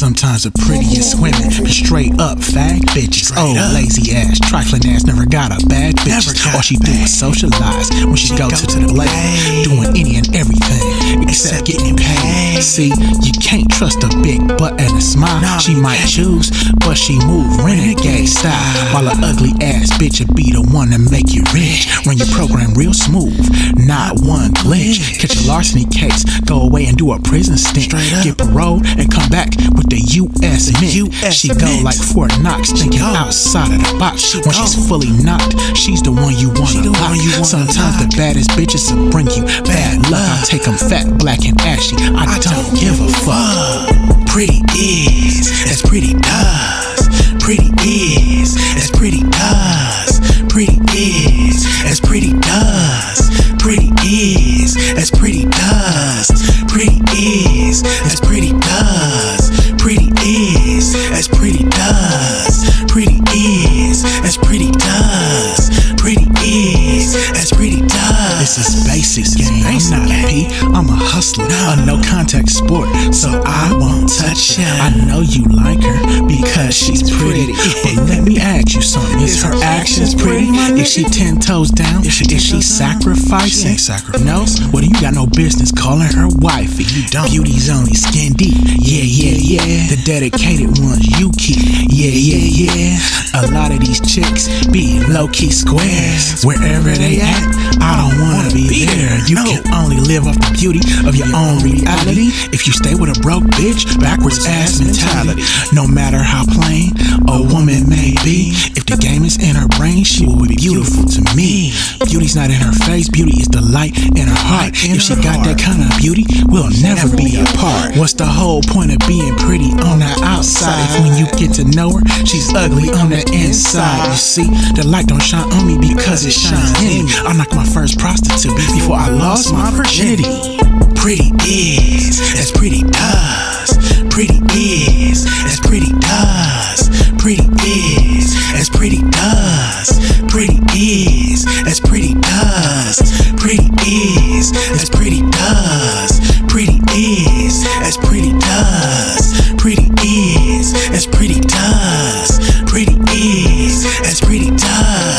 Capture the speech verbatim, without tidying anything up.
Sometimes the prettiest women be straight up fag bitches. Straight oh, up. lazy ass, trifling ass, never got a bag bitches. All she do is socialize when she, she go, go to the blade, doing any and everything except getting paid. See, you can't trust a big butt and a smile. No, she might choose, but she move renegade style. While a ugly ass bitch would be the one to make you rich. Run your program real smooth, not one glitch. Catch a larceny case, go away and do a prison stint. Get paroled and come back with the U S mint. She go like Fort Knox, thinking outside of the box. When she's fully knocked, she's the one you wanna lock. Sometimes the baddest bitches will bring you bad luck. I take them fat, black, and ashy. I don't give a fuck. Pretty is as pretty does. Pretty is as pretty does. Pretty is as pretty does. Pretty is as pretty does. Pretty is as pretty does. Pretty is as pretty does. Pretty is as pretty does. Pretty is as pretty does. This is basic game. I'm not a P, I'm a hustler, a no contact sport, so I won't touch her. I know you like her because she's pretty. But let me ask you something: is her actions pretty? Is she ten toes down? Is she sacrificing? No? Well, you got no business calling her wifey. You don't. Beauty's only skin deep. Yeah, yeah, yeah. The dedicated ones you keep. Yeah, yeah, yeah. A lot of these chicks be low-key squares. Wherever they at, I don't wanna be there. You can only live off the beauty of your own reality. If you stay with a broke bitch, backwards ass mentality. No matter how plain a woman may be, if the game is in her brain, she will be beautiful to me. Beauty's not in her face, beauty is the light in her heart. If she got that kind of beauty, we'll never be apart. What's the whole point of being pretty on the outside if when you get to know her, she's ugly on the inside? You see, the light don't shine on me because it shines in me. I knocked my first prostitute before I lost my virginity. Pretty is as pretty does. Pretty is as pretty does. Pretty is as pretty does. Pretty is as pretty does. Pretty is as pretty does. Pretty is as pretty does. Pretty is as pretty does. Pretty is as pretty does.